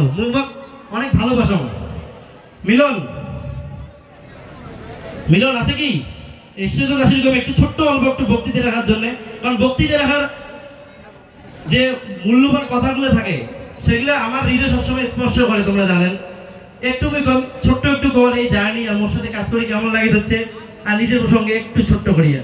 ভালো মুখ অনেক ভালোবাসো মিলন মিলন আছে কি এসে তো আসলে একটু ছোট্ট অল্প একটু বক্তৃতা রাখার জন্য কারণ বক্তৃতা রাখার যে মূল্যবান কথাগুলো থাকে সেগুলো আমার হৃদয় সবসময় স্পর্শ করে তোমরা জানেন একটু কম ছোট্ট একটু কর এই জার্নি আমার সাথে কাজ করি কেমন লাগে হচ্ছে আর নিজের প্রসঙ্গে একটু ছোট্ট করিয়া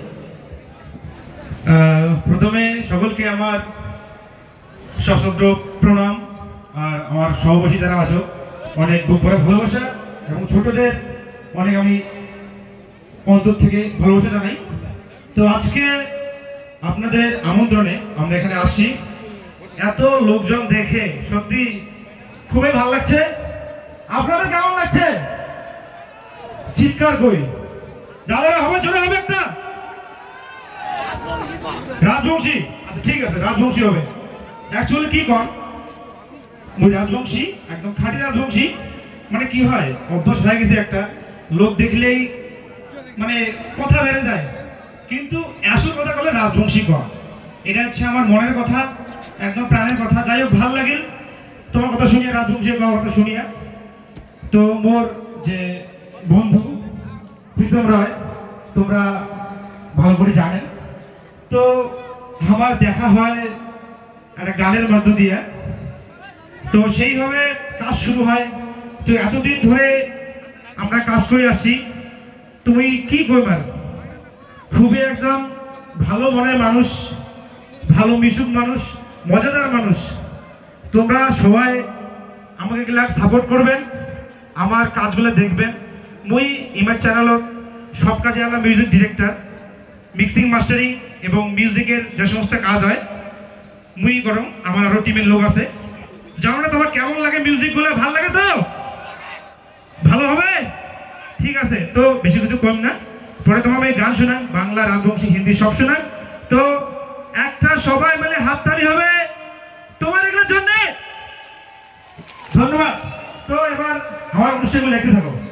প্রথমে সকলকে আমার সশস্ত্র প্রণাম আর আমার সহবাসী যারা আছো অনেক বুক ভরা ভালোবাসা এবং ছোটদের অনেক আমি অন্তর থেকে ভালোবাসা জানাই তো আজকে আপনাদের আমন্ত্রণে আমরা এখানে আসছি এত লোকজন দেখে সত্যি খুবই ভালো লাগছে আপনাদের কেমন লাগছে চিৎকার কই দাদারা হবে চলে হবে একটা রাজবংশী ঠিক আছে রাজবংশী হবে অ্যাকচুয়ালি কি কর ওই রাজবংশী একদম খাঁটি রাজবংশী মানে কি হয় অভ্যাস হয়ে গেছে একটা লোক দেখলেই মানে কথা বেড়ে যায় কিন্তু আসল কথা বলে রাজবংশী কর এটা হচ্ছে আমার মনের কথা একদম প্রাণের কথা যাই হোক ভাল লাগিল তোমার কথা শুনিয়া রাজবংশী কথা শুনিয়া তো মোর যে বন্ধু প্রীতম রায় তোমরা ভালো করে জানেন তো আমার দেখা হয় একটা গানের মধ্য দিয়ে তো সেইভাবে কাজ শুরু হয় তো এতদিন ধরে আমরা কাজ করে আসছি তুমি কি করবার খুবই একদম ভালো মনের মানুষ ভালো মিশুক মানুষ মজাদার মানুষ তোমরা সবাই আমাকে এগুলা সাপোর্ট করবেন আমার কাজগুলো দেখবেন মুই ইমার চ্যানেলত সব কাজে আমরা মিউজিক ডিরেক্টর মিক্সিং মাস্টারিং এবং মিউজিকের যে সমস্ত কাজ হয় মুই করো আমার আরো টিমের লোক আছে জানো না তোমার কেমন লাগে মিউজিকগুলো ভালো লাগে তো ভালো হবে ঠিক আছে তো বেশি কিছু কম না পরে তোমার আমি গান শোনান বাংলা রাজবংশী হিন্দি সব শোনান তো একটা সবাই মিলে হাততালি হবে তোমার এগুলোর জন্য ধন্যবাদ তো এবার আমার অনুষ্ঠানগুলো লিখতে থাকো